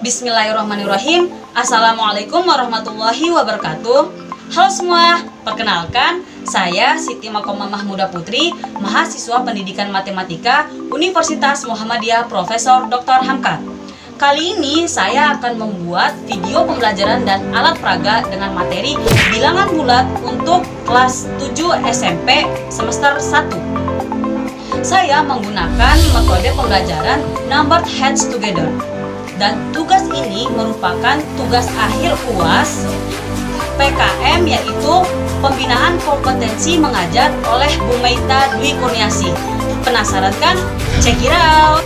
Bismillahirrahmanirrahim. Assalamualaikum warahmatullahi wabarakatuh. Halo semua, perkenalkan saya Siti Makomah Mahmuda Putri, mahasiswa Pendidikan Matematika Universitas Muhammadiyah Profesor Dr. Hamka. Kali ini saya akan membuat video pembelajaran dan alat peraga dengan materi bilangan bulat untuk kelas 7 SMP semester 1. Saya menggunakan metode pembelajaran Numbered Heads Together. Dan tugas ini merupakan tugas akhir UAS PKM, yaitu pembinaan kompetensi mengajar oleh Bu Meita Dwi Kurniasi. Penasaran kan? Check it out!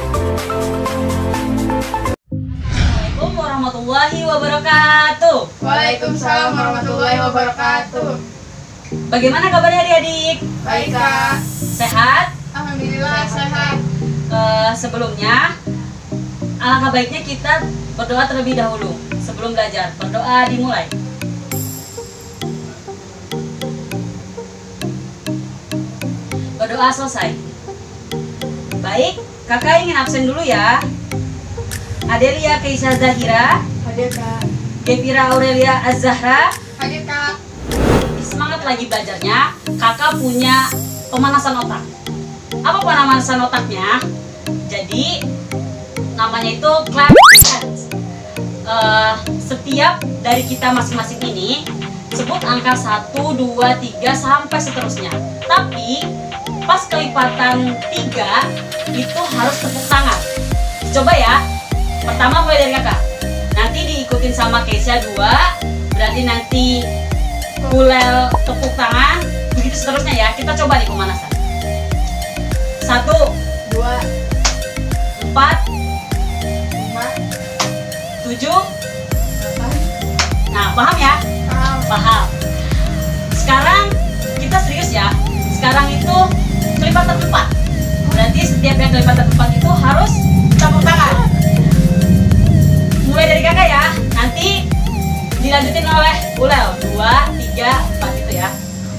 Assalamualaikum warahmatullahi wabarakatuh. Waalaikumsalam warahmatullahi wabarakatuh. Bagaimana kabarnya adik-adik? Baik, Kak. Sehat? Alhamdulillah sehat. Sebelumnya, alangkah baiknya kita berdoa terlebih dahulu sebelum belajar. Berdoa dimulai. Berdoa selesai. Baik, kakak ingin absen dulu ya. Adelia Keisha Zahira, Hadir, Kak. Devira Aurelia Az-Zahra. Hadir, Kak. Semangat lagi belajarnya. Kakak punya pemanasan otak. Apa pemanasan otaknya? Jadi namanya itu clap hands. Setiap dari kita masing-masing ini sebut angka 1, 2, 3 sampai seterusnya. Tapi pas kelipatan 3 itu harus tepuk tangan. Coba ya. Pertama mulai dari kakak. Nanti diikutin sama Keisha 2. Berarti nanti Bulel tepuk tangan. Begitu seterusnya ya. Kita coba nih pemanasan. 1, 2, 4, 5, 7. 8. Nah, paham ya? Paham. Sekarang kita serius ya. Sekarang itu kelipatan 4. Berarti setiap yang kelipatan 4 itu harus tepuk tangan. Mulai dari kakak ya. Nanti dilanjutin oleh Bulel. 2, 3, 4 itu ya.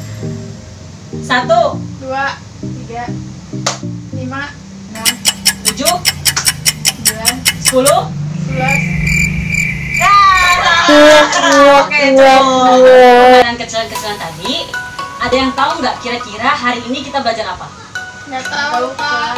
1, 2, 3, 5, 6, 7, 9, 10. 11. Oke, permainan kecil-kecilan tadi. Ada yang tahu nggak kira-kira hari ini kita belajar apa? Nggak tahu, Kak.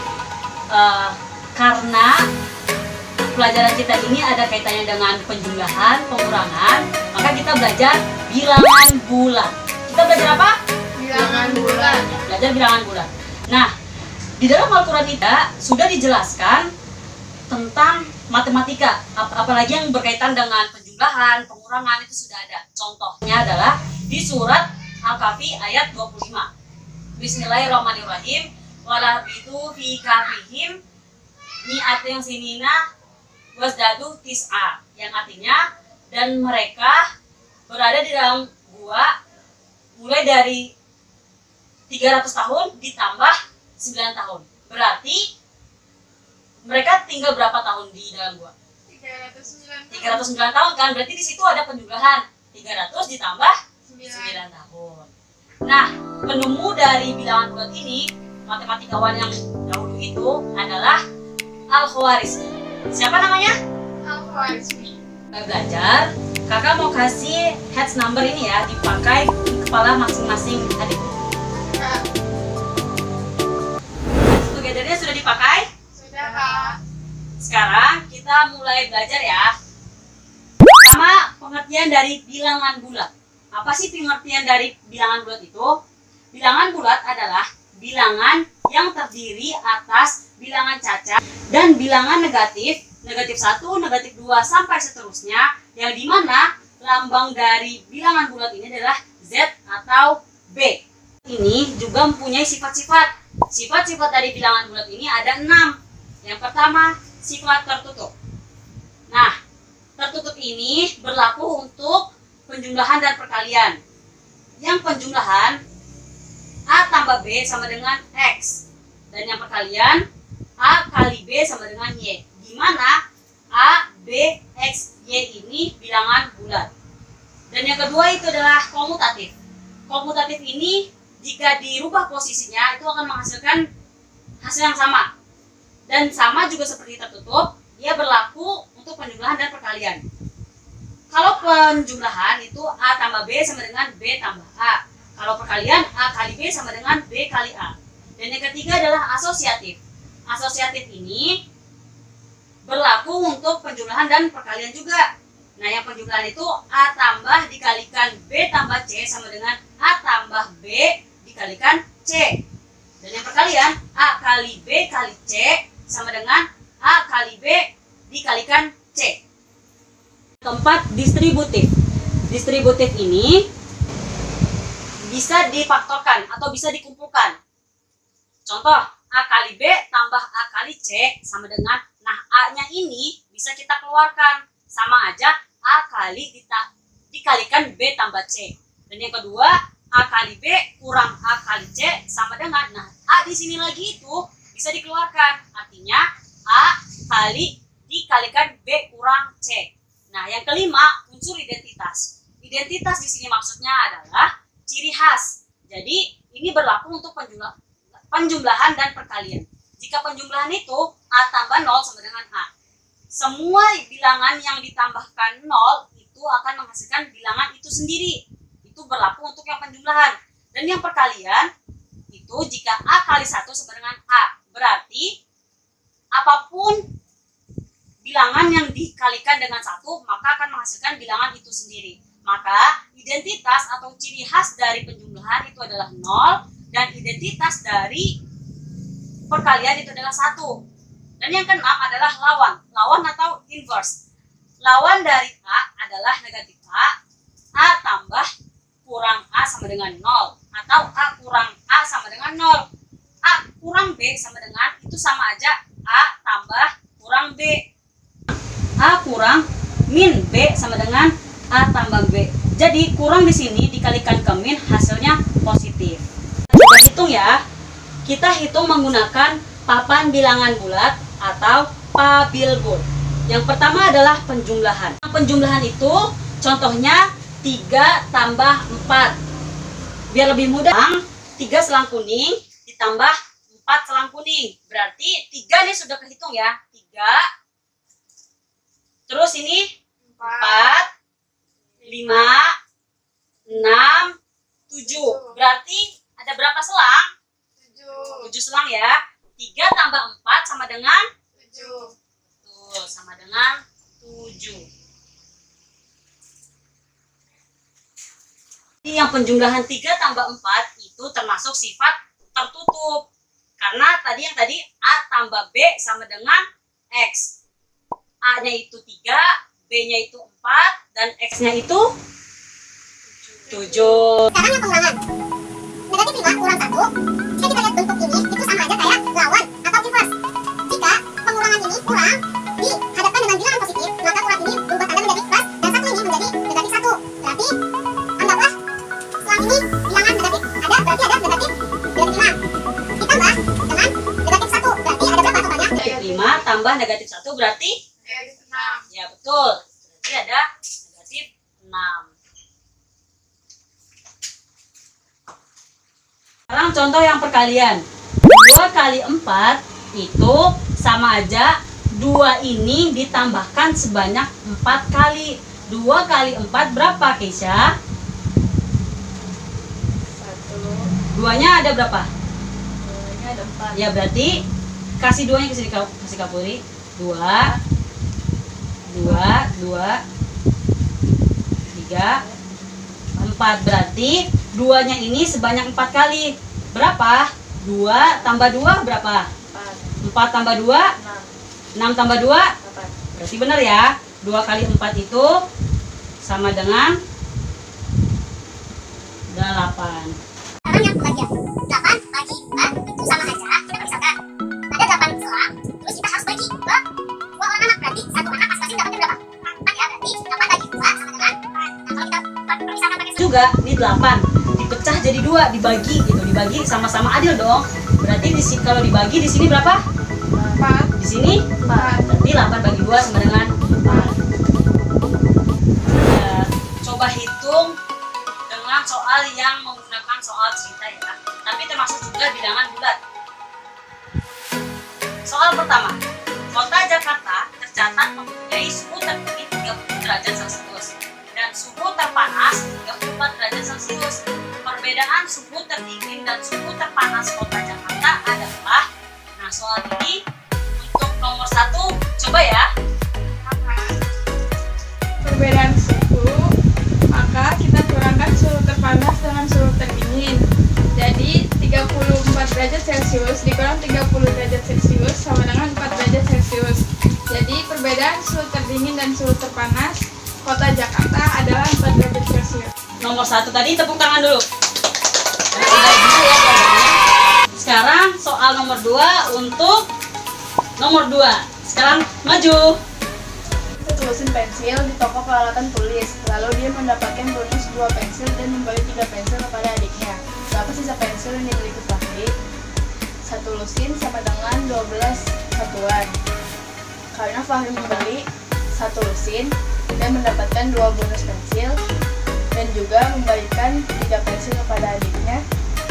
Karena pelajaran kita ini ada kaitannya dengan penjumlahan, pengurangan, maka kita belajar bilangan bulat. Kita belajar apa? Bilangan bulat. Belajar bilangan bulat. Nah, di dalam Al-Quran kita sudah dijelaskan tentang matematika, apalagi yang berkaitan dengan penjumlahan, pengurangan itu sudah ada. Contohnya adalah di surat Al-Kahfi ayat 25. Bismillahirrahmanirrahim. Walabitu fi kahfihim mi'atin sinina wasdadu tis'a, yang artinya dan mereka berada di dalam gua mulai dari 300 tahun ditambah 9 tahun. Berarti mereka tinggal berapa tahun di dalam gua? 309 tahun kan? Berarti di situ ada penjumlahan. 300 ditambah 9 tahun. Nah, penemu dari bilangan bulat ini, matematikawan yang dahulu itu adalah Al-Khwarizmi. Siapa namanya? Al-Khwarizmi. Belajar, kakak mau kasih heads number ini ya, dipakai di kepala masing-masing adik. Kak. Together-nya sudah dipakai? Sudah, Kak. Sekarang kita mulai belajar ya. Pertama, pengertian dari bilangan bulat. Apa sih pengertian dari bilangan bulat itu? Bilangan bulat adalah bilangan yang terdiri atas bilangan cacat dan bilangan negatif, negatif 1, negatif 2 sampai seterusnya, yang dimana lambang dari bilangan bulat ini adalah Z atau B. Ini juga mempunyai sifat-sifat. Sifat-sifat dari bilangan bulat ini ada 6. Yang pertama, sifat tertutup. Nah, tertutup ini berlaku untuk penjumlahan dan perkalian. Yang penjumlahan A tambah B sama dengan X. Dan yang perkalian A kali B sama dengan Y. Di mana A, B, X, Y ini bilangan bulat. Dan yang kedua itu adalah komutatif. Komutatif ini jika dirubah posisinya itu akan menghasilkan hasil yang sama. Dan sama juga seperti tertutup, ia berlaku untuk untuk penjumlahan dan perkalian. Kalau penjumlahan itu A tambah B sama dengan B tambah A. Kalau perkalian A kali B sama dengan B kali A. Dan yang ketiga adalah asosiatif. Asosiatif ini berlaku untuk penjumlahan dan perkalian juga. Nah, yang penjumlahan itu A tambah dikalikan B tambah C sama dengan A tambah B dikalikan C. Dan yang perkalian A kali B kali C sama dengan A kali B dikalikan C. Keempat, distributif. Distributif ini bisa difaktorkan atau bisa dikumpulkan. Contoh, A kali B tambah A kali C sama dengan, nah A-nya ini bisa kita keluarkan. Sama aja A kali dikalikan B tambah C. Dan yang kedua, A kali B kurang A kali C sama dengan, nah A di sini lagi itu bisa dikeluarkan. Artinya A kali dikalikan B kurang C. Nah, yang kelima, unsur identitas. Identitas di sini maksudnya adalah ciri khas. Jadi, ini berlaku untuk penjumlahan dan perkalian. Jika penjumlahan itu A tambah 0 sama dengan A. Semua bilangan yang ditambahkan 0 itu akan menghasilkan bilangan itu sendiri. Itu berlaku untuk yang penjumlahan. Dan yang perkalian, itu jika A kali 1 sama dengan A. Berarti, apapun bilangan yang dikalikan dengan 1, maka akan menghasilkan bilangan itu sendiri. Maka identitas atau ciri khas dari penjumlahan itu adalah 0 dan identitas dari perkalian itu adalah 1. Dan yang keenam adalah lawan. Lawan atau inverse. Lawan dari A adalah negatif A. A tambah kurang A sama dengan 0. Atau A kurang A sama dengan 0. A kurang B sama dengan, itu sama aja A tambah kurang B. A kurang min B sama dengan A tambah B. Jadi kurang di sini dikalikan ke min hasilnya positif. Coba hitung ya. Kita hitung menggunakan papan bilangan bulat atau pabilbut. Yang pertama adalah penjumlahan. Penjumlahan itu contohnya 3 tambah 4. Biar lebih mudah, 3 selang kuning ditambah 4 selang kuning. Berarti 3 ini sudah kehitung ya. 3. Terus ini 4, 5, 6, 7. Berarti ada berapa selang? 7 selang ya. 3 tambah 4 sama dengan 7. Tuh, sama dengan 7. Jadi yang penjumlahan 3 tambah 4 itu termasuk sifat tertutup. Karena yang tadi A tambah B sama dengan X. A-nya itu 3, B-nya itu 4, dan X-nya itu 7. Sekarang yang pengulangan. Negatif 5 kurang 1. Jika kita lihat bentuk ini, itu sama aja kayak lawan atau inverse. Jika pengurangan ini kurang dihadapkan dengan bilangan positif, maka kurang ini berubah tanda menjadi plus, dan satu ini menjadi negatif 1. Berarti, anggaplah selang ini bilangan negatif. Berarti ada negatif 5. Ditambah dengan negatif 1. Berarti ada berapa totalnya? Negatif 5 tambah negatif 1 berarti? Negatif 6. Ya betul. Berarti ada negatif 6. Sekarang contoh yang perkalian. 2 kali 4 itu sama aja 2 ini ditambahkan sebanyak 4 kali. 2 kali 4 berapa, Keisha? 1. 2-nya ada berapa? 2-nya ada 4. Ya berarti kasih 2-nya ke sini, kasih Kapuri. 2 2 2 3 4. Berarti 2-nya ini sebanyak 4 kali. Berapa? 2 tambah 2 berapa? 4. 4 tambah 2 6. 6 tambah 2 8. berarti benar ya. 2 kali 4 itu sama dengan 8. Sekarang yang pembagian. 8 bagi 4 itu sama aja. Kita permisalkan ada 8 selang, terus kita harus bagi ke 2 orang anak. Berarti satu anak masing-masing dapatnya berapa? 4 ya. Berarti 8 bagi 2 sama dengan 4. Nah, kalau kita permisalkan pakai Juga ini 8 dipecah jadi 2, dibagi gitu, dibagi sama-sama adil dong. Berarti kalau dibagi di sini berapa? 4. Di sini 4. Berarti 8 bagi 2 sama dengan 4. Ya, coba hitung dengan soal yang menggunakan soal cerita ya. Tapi termasuk juga bilangan bulat. Soal pertama. Kota Jakarta tercatat mempunyai suhu tertinggi 30 derajat Celcius dan suhu terpanas 34 derajat Celcius. Perbedaan suhu tertinggi dan suhu terpanas kota Jakarta adalah, nah soal ini untuk nomor 1, coba ya. Perbedaan suhu, maka kita kurangkan suhu terpanas dengan suhu terdingin. Jadi 34 derajat Celcius dikurang 30 derajat Celcius sama dengan 4 derajat Celcius. Jadi perbedaan suhu terdingin dan suhu terpanas kota Jakarta adalah 4 derajat Celcius. Nomor 1 tadi tepuk tangan dulu. Udah gitu ya jawabannya. Sekarang soal nomor 2 untuk nomor 2. Sekarang maju. Kita tulisin pensil di toko peralatan tulis, lalu dia mendapatkan bonus 2 pensil dan memberi 3 pensil kepada adiknya. Berapa sisa pensil yang dimiliki Fahri? 1 lusin sama dengan 12 satuan. Karena Fahri membeli 1 lusin dan mendapatkan 2 bonus pensil dan juga memberikan 3 pensil kepada adiknya,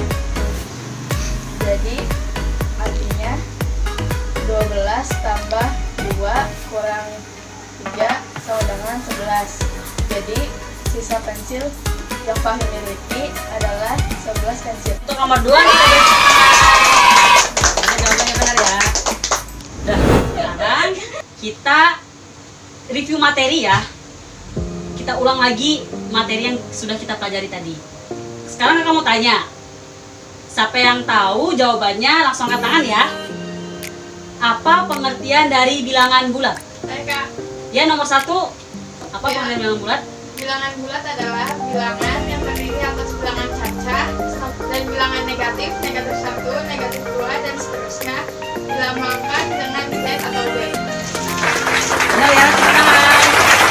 jadi artinya 12 tambah 2 kurang 3 sama dengan 11. Jadi sisa pensil yang Fahri miliki adalah 11 pensil. Untuk nomor 2 kita beri tepuk tangan. Ini jawabannya benar ya. Udah, sekarang kita review materi ya. Kita ulang lagi materi yang sudah kita pelajari tadi. Sekarang kamu tanya. Siapa yang tahu jawabannya langsung angkat tangan ya. Apa pengertian dari bilangan bulat? Kak, Ya, nomor 1. Apa Ya. pengertian bilangan bulat? bilangan bulat adalah bilangan yang terdiri atas bilangan caca dan bilangan negatif, negatif 1, negatif 2, dan seterusnya dilambangkan dengan Z atau B. Benar ya, tepuk tangan.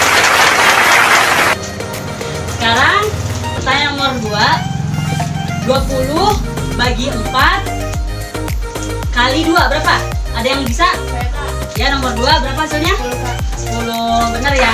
Sekarang pertanyaan nomor 2. 20 bagi 4 kali 2 berapa? Ada yang bisa? Saya Kak, Ya, nomor 2 berapa hasilnya? 10 Kak. 10. Benar ya.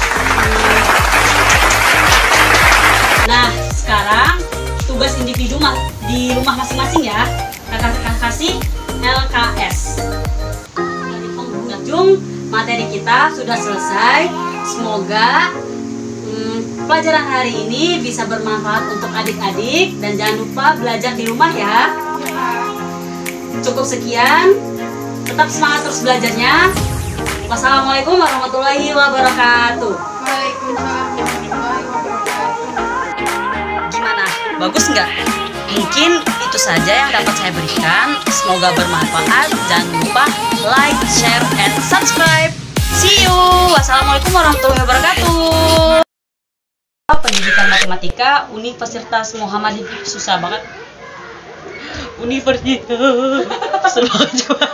Nah, sekarang tugas individu di rumah masing-masing ya. Kakak kasih LKS. Di penghujung materi kita sudah selesai. Semoga pelajaran hari ini bisa bermanfaat untuk adik-adik dan jangan lupa belajar di rumah ya. Cukup sekian. Tetap semangat terus belajarnya. Wassalamualaikum warahmatullahi wabarakatuh. Waalaikumsalam warahmatullahi wabarakatuh. Gimana? Bagus nggak? Mungkin itu saja yang dapat saya berikan. Semoga bermanfaat. Jangan lupa like, share, and subscribe. See you. Wassalamualaikum warahmatullahi wabarakatuh. Pendidikan Matematika Universitas Muhammadiyah. Susah banget. Universitas. Susah banget juga.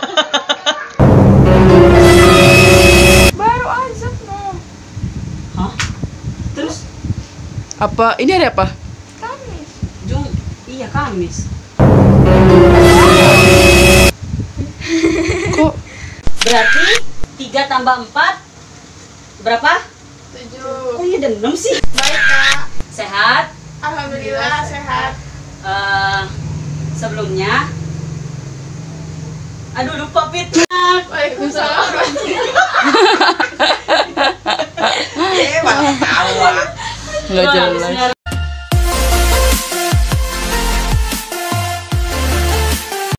Baru azab no. Hah? Terus? Apa? Ini hari apa? Kamis. Iya, Kamis. Kok Berarti 3 tambah 4 berapa? 7. Kok iya dan 6 sih? Baik Kak. Sehat? Alhamdulillah sehat. Sebelumnya aduh lupa fitnah. Waalaikumsalam. nggak jelas?